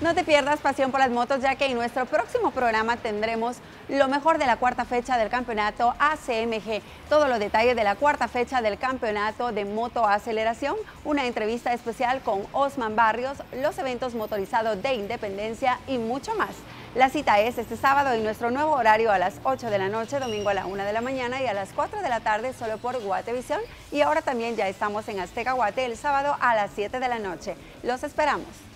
No te pierdas Pasión por las Motos, ya que en nuestro próximo programa tendremos lo mejor de la cuarta fecha del campeonato ACMG, todos los detalles de la cuarta fecha del campeonato de moto aceleración, una entrevista especial con Osman Barrios, los eventos motorizados de Independencia y mucho más. La cita es este sábado en nuestro nuevo horario a las 8 de la noche, domingo a la 1 de la mañana y a las 4 de la tarde solo por Guatevisión. Y ahora también ya estamos en Azteca Guate el sábado a las 7 de la noche. Los esperamos.